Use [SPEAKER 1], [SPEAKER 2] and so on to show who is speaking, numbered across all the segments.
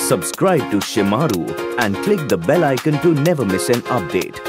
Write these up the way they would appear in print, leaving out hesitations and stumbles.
[SPEAKER 1] Subscribe to Shemaroo and click the bell icon to never miss an update.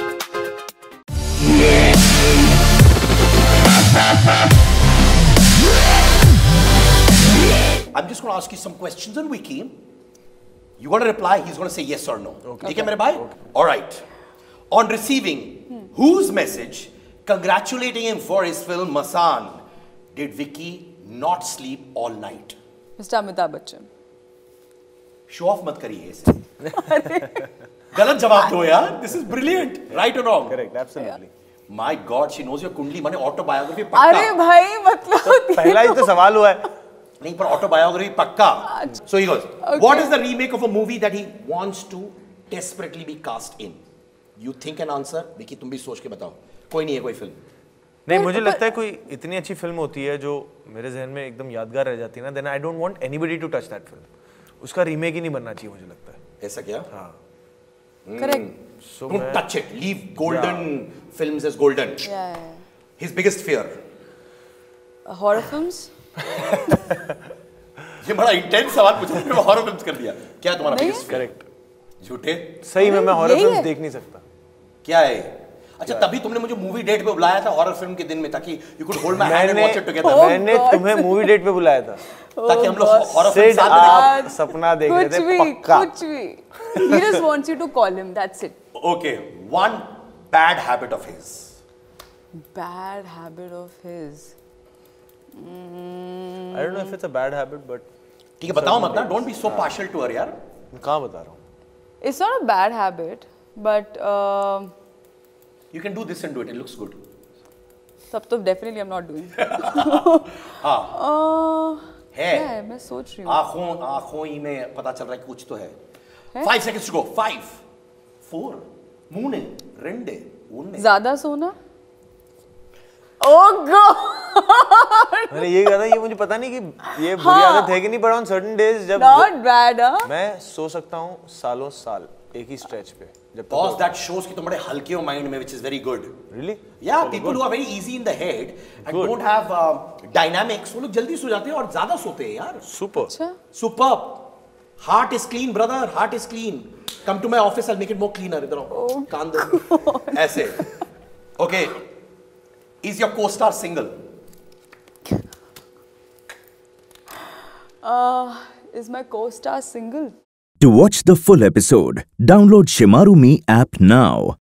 [SPEAKER 2] I'm just going to ask you some questions on Wiki. You got to reply, he's going to say yes or no. Okay, okay. Okay. All right. On receiving whose message congratulating him for his film Masan did Vicky not sleep all night?
[SPEAKER 3] Mr. Amitabh Bachchan.
[SPEAKER 2] Show off mat kariye ise. Galat jawab do yaar. This is brilliant. Right or wrong?
[SPEAKER 4] Correct, absolutely.
[SPEAKER 2] Yeah. My God, she knows your kundli. माने autobiography पक्का.
[SPEAKER 3] अरे भाई मतलब
[SPEAKER 4] पहला ही तो सवाल हुआ है.
[SPEAKER 2] नहीं पर autobiography पक्का. So he goes. Okay. What is the remake of a movie that he wants to desperately be cast in? You think an answer? Vicky तुम भी सोच के बताओ. कोई नहीं है कोई फिल्म.
[SPEAKER 4] नहीं मुझे लगता है कोई इतनी अच्छी फिल्म होती है जो मेरे जहन में एकदम यादगार रह जाती है ना. Then I don't want anybody to touch that film. उसका रीमेक ही नहीं बनना चाहिए मुझे लगता है.
[SPEAKER 2] ऐसा क्या?
[SPEAKER 4] हाँ.
[SPEAKER 3] Correct.
[SPEAKER 4] So
[SPEAKER 2] don't touch it. Leave golden films as golden.
[SPEAKER 3] Yeah.
[SPEAKER 2] His biggest fear.
[SPEAKER 3] Horror films.
[SPEAKER 2] ये बड़ा इंटेंस सवाल पूछा मैंने हॉरर फिल्म्स कर दिया. क्या तुम्हारा बिगेस्ट?
[SPEAKER 4] करेक्ट.
[SPEAKER 2] झूठे?
[SPEAKER 4] सही में मैं हॉरर फिल्म्स देख नहीं सकता.
[SPEAKER 2] क्या है? अच्छा तभी तुमने मुझे मूवी डेट पे बुलाया था हॉरर फिल्म के दिन में ताकि you could hold my hand and watch it together.
[SPEAKER 4] मैंने तुम्हें मूवी डेट पे बुलाया था
[SPEAKER 2] ताकि हम लोग हॉरर फिल्म साथ में
[SPEAKER 4] आप सपना देख रहे थे पक्का.
[SPEAKER 3] कुछ भी. He just wants you to call him. That's it.
[SPEAKER 2] Okay, one bad habit of his.
[SPEAKER 3] Bad habit of his.
[SPEAKER 4] I don't know if it's a bad habit, but
[SPEAKER 2] ठीक है बताओ मत ना. Don't be so partial to her यार.
[SPEAKER 4] कहाँ बता रहा हूँ?
[SPEAKER 3] It's not a bad habit, but
[SPEAKER 2] you can do this and do it. It looks good.
[SPEAKER 3] तब तो definitely I'm not doing.
[SPEAKER 2] हाँ.
[SPEAKER 3] है. मैं सोच रही हूँ.
[SPEAKER 2] आँखों ही में पता चल रहा है कि कुछ तो है. 5 seconds to go. 5, 4, 3, 2, 1.
[SPEAKER 3] ज़्यादा सोना? Oh God!
[SPEAKER 4] मैंने ये कहा था ये मुझे पता नहीं कि ये बुरी आदत है कि नहीं, but on certain days जब
[SPEAKER 3] Not bad, huh?
[SPEAKER 4] मैं सो सकता हूँ सालों साल एक ही स्ट्रेच पे.
[SPEAKER 2] Because that shows कि तुम बड़े हल्के हो mind में, which is very good.
[SPEAKER 4] Really?
[SPEAKER 2] Yeah, people who are very easy in the head and don't have dynamics, वो लोग जल्दी सो जाते हैं और ज़्यादा सोते हैं यार.
[SPEAKER 4] Super.
[SPEAKER 2] Superb. Heart is clean, brother. Heart is clean. Come to my office, I'll make it more cleaner. इधर आओ. कान दो. ऐसे. Okay. Is your co-star single?
[SPEAKER 3] Is my co-star single?
[SPEAKER 1] To watch the full episode, download ShemarooMe app now.